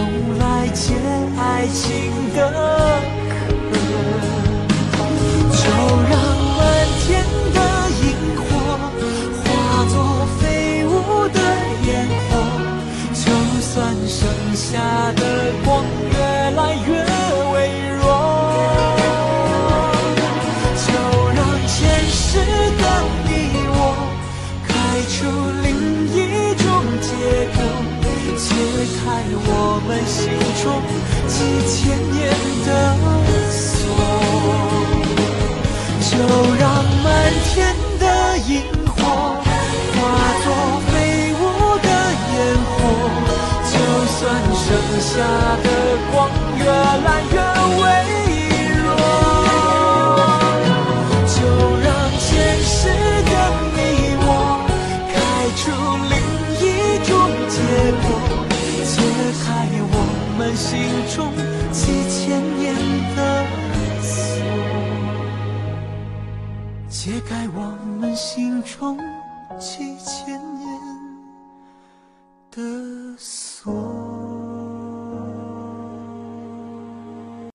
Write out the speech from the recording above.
用来解爱情的渴。就让满天的萤火化作飞舞的烟火，就算剩下的光越来越微弱，就让前世的你我开出另一种结果，解开我们心中几千年的锁。就让满天的萤火化作飞舞的烟火，就算剩下的光越来越微弱，就让前世的你我开出另一种结果，解开我们心中几千年的锁，解开我们心中几千年的锁。